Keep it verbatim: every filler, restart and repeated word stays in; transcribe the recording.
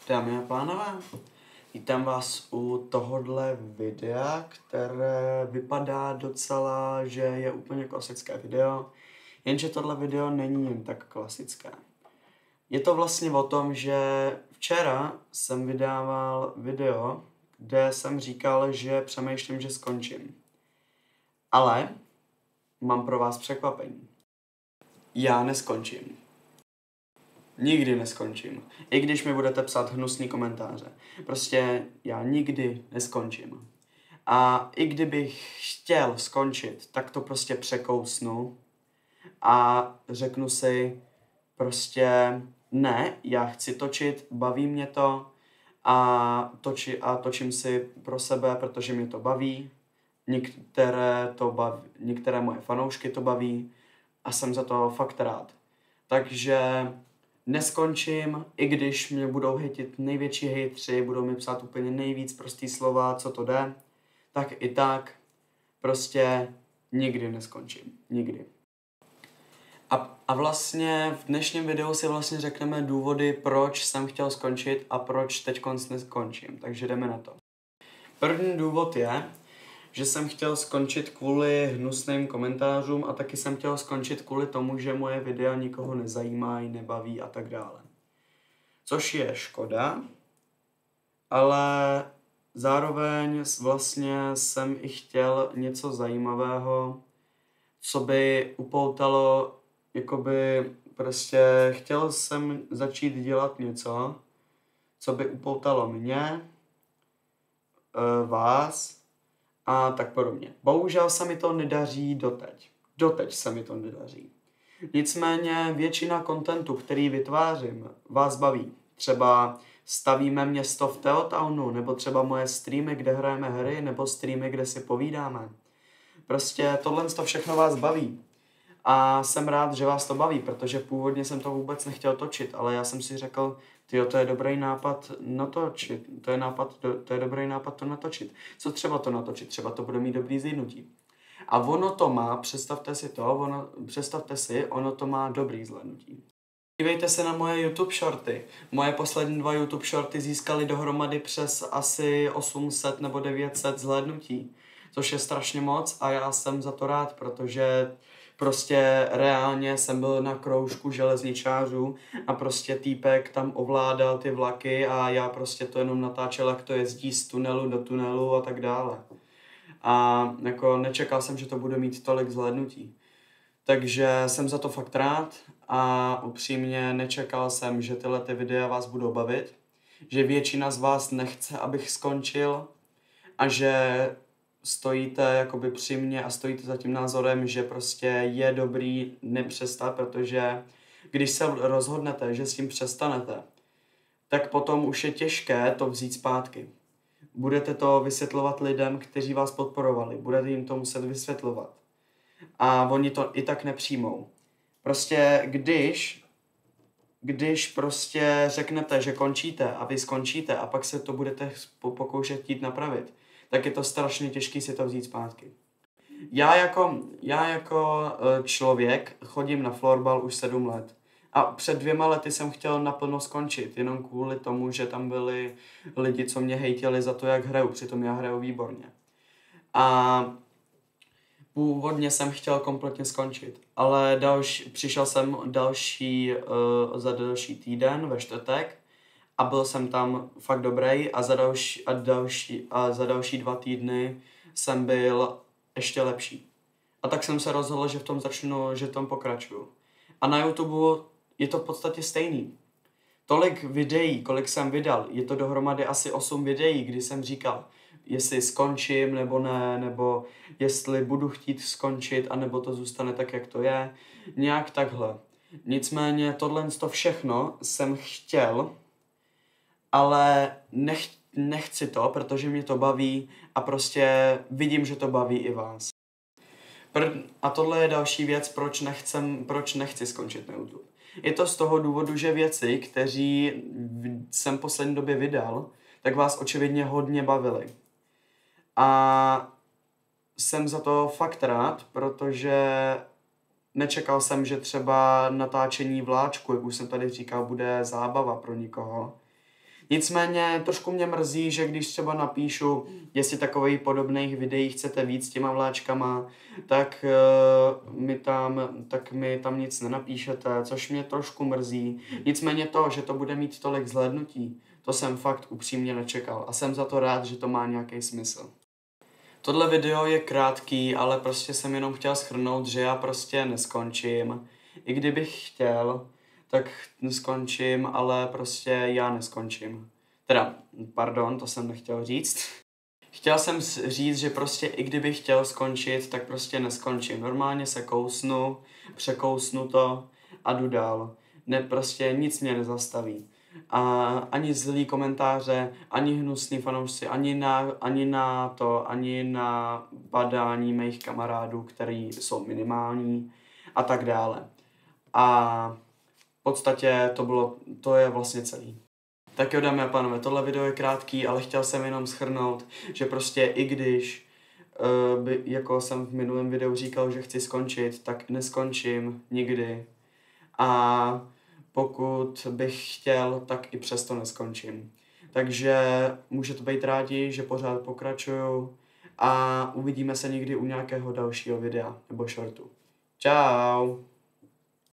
Dámy a pánové, vítám vás u tohohle videa, které vypadá docela, že je úplně klasické video, jenže tohle video není jen tak klasické. Je to vlastně o tom, že včera jsem vydával video, kde jsem říkal, že přemýšlím, že skončím. Ale mám pro vás překvapení. Já neskončím. Nikdy neskončím. I když mi budete psát hnusný komentáře. Prostě já nikdy neskončím. A i kdybych chtěl skončit, tak to prostě překousnu a řeknu si prostě ne, já chci točit, baví mě to a, toči, a točím si pro sebe, protože mě to baví. Některé, to baví, některé moje fanoušky to baví a jsem za to fakt rád. Takže neskončím, i když mě budou hejtit největší hejtři, budou mi psát úplně nejvíc prostý slova, co to jde, tak i tak prostě nikdy neskončím. Nikdy. A, a vlastně v dnešním videu si vlastně řekneme důvody, proč jsem chtěl skončit a proč teď neskončím. Takže jdeme na to. První důvod je, že jsem chtěl skončit kvůli hnusným komentářům a taky jsem chtěl skončit kvůli tomu, že moje videa nikoho nezajímají, nebaví a tak dále. Což je škoda, ale zároveň vlastně jsem i chtěl něco zajímavého, co by upoutalo, jakoby prostě chtěl jsem začít dělat něco, co by upoutalo mě, vás, a tak podobně. Bohužel se mi to nedaří doteď. Doteď se mi to nedaří. Nicméně většina kontentu, který vytvářím, vás baví. Třeba stavíme město v Teotownu, nebo třeba moje streamy, kde hrajeme hry, nebo streamy, kde si povídáme. Prostě tohle to všechno vás baví. A jsem rád, že vás to baví, protože původně jsem to vůbec nechtěl točit, ale já jsem si řekl, tyjo, to je dobrý nápad natočit, to je, nápad, to je dobrý nápad to natočit. Co třeba to natočit? Třeba to bude mít dobrý zhlídnutí. A ono to má, představte si to, ono, představte si, ono to má dobrý zhlédnutí. Dívejte se na moje YouTube shorty. Moje poslední dva YouTube shorty získaly dohromady přes asi osm set nebo devět set zhlédnutí, což je strašně moc a já jsem za to rád, protože prostě reálně jsem byl na kroužku železničářů a prostě týpek tam ovládal ty vlaky a já prostě to jenom natáčel, jak to jezdí z tunelu do tunelu a tak dále. A jako nečekal jsem, že to bude mít tolik zhlédnutí. Takže jsem za to fakt rád a upřímně nečekal jsem, že tyhle ty videa vás budou bavit, že většina z vás nechce, abych skončil a že stojíte jakoby při mně a stojíte za tím názorem, že prostě je dobrý nepřestat, protože když se rozhodnete, že s tím přestanete, tak potom už je těžké to vzít zpátky. Budete to vysvětlovat lidem, kteří vás podporovali, budete jim to muset vysvětlovat. A oni to i tak nepřijmou. Prostě když, když prostě řeknete, že končíte a vy skončíte a pak se to budete pokoušet chtít napravit, tak je to strašně těžké si to vzít zpátky. Já jako, já jako člověk chodím na florbal už sedm let. A před dvěma lety jsem chtěl naplno skončit, jenom kvůli tomu, že tam byli lidi, co mě hejtili za to, jak hraju, přitom já hraju výborně. A původně jsem chtěl kompletně skončit, ale další, přišel jsem další, uh, za další týden ve čtvrtek a byl jsem tam fakt dobrý a za další, a další, a za další dva týdny jsem byl ještě lepší. A tak jsem se rozhodl, že v tom začnu, že v tom pokračuju. A na YouTube je to v podstatě stejný. Tolik videí, kolik jsem vydal, je to dohromady asi osm videí, kdy jsem říkal, jestli skončím nebo ne, nebo jestli budu chtít skončit, anebo to zůstane tak, jak to je. Nějak takhle. Nicméně tohle to všechno jsem chtěl, ale nech, nechci to, protože mě to baví a prostě vidím, že to baví i vás. A tohle je další věc, proč, nechcem, proč nechci skončit na YouTube. Je to z toho důvodu, že věci, kteří jsem v poslední době vydal, tak vás očividně hodně bavily. A jsem za to fakt rád, protože nečekal jsem, že třeba natáčení vláčku, jak už jsem tady říkal, bude zábava pro nikoho. Nicméně trošku mě mrzí, že když třeba napíšu, jestli takových podobných videí chcete víc s těma vláčkama, tak, uh, mi tam, tak mi tam nic nenapíšete, což mě trošku mrzí. Nicméně to, že to bude mít tolik zhlédnutí, to jsem fakt upřímně nečekal a jsem za to rád, že to má nějaký smysl. Tohle video je krátký, ale prostě jsem jenom chtěl shrnout, že já prostě neskončím. I kdybych chtěl, tak neskončím, ale prostě já neskončím. Teda, pardon, to jsem nechtěl říct. Chtěl jsem říct, že prostě i kdybych chtěl skončit, tak prostě neskončím. Normálně se kousnu, překousnu to a jdu dál. Ne, prostě nic mě nezastaví. A ani zlý komentáře, ani hnusný fanoušci, ani na, ani na to, ani na badání mých kamarádů, který jsou minimální a tak dále. A v podstatě to bylo, to je vlastně celý. Tak jo, dámy a pánové, tohle video je krátký, ale chtěl jsem jenom shrnout, že prostě i když, uh, by, jako jsem v minulém videu říkal, že chci skončit, tak neskončím nikdy. A pokud bych chtěl, tak i přesto neskončím. Takže můžete být rádi, že pořád pokračuju a uvidíme se někdy u nějakého dalšího videa nebo shortu. Čau!